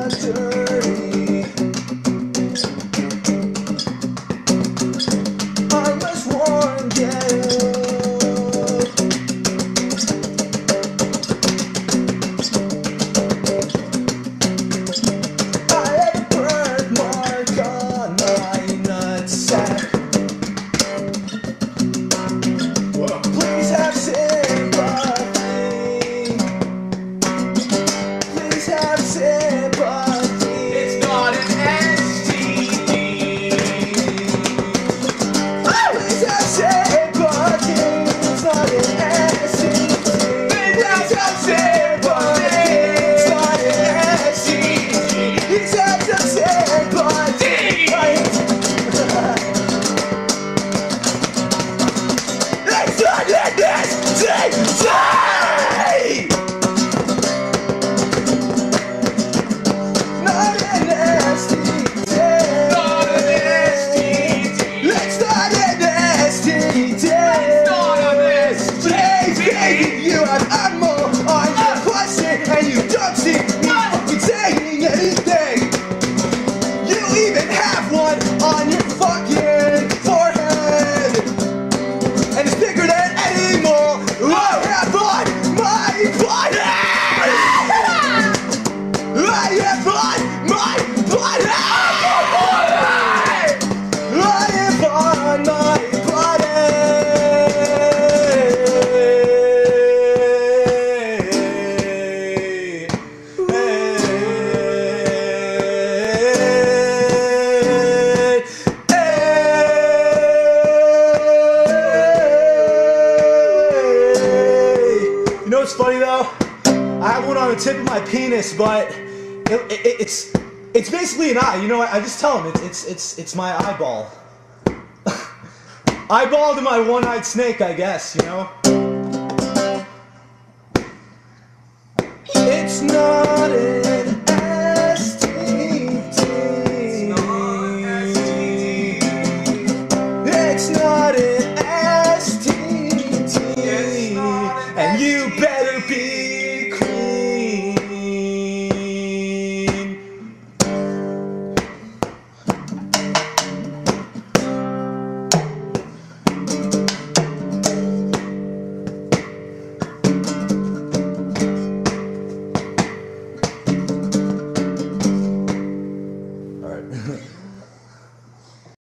dirty. I must warn you. I have a birthmark on my nutsack. Please have sympathy. Please have sympathy. It's not an STD. Please have sympathy. It's not an STD. Please have sympathy. It's not an STD. Please have some sympathy. It's not an STD. Not an STD. Not an STD. It's not an STD. It's not an STD. Baby, you have ammo on your question and you don't see me fucking saying anything. You even have one on your fucking forehead. And it's bigger than any mole I have on my body. I have on my body. I have on my You know what's funny though? I have one on the tip of my penis, but it's basically an eye. You know what? I just tell him it's my eyeball. Eyeball to my one-eyed snake, I guess. You know.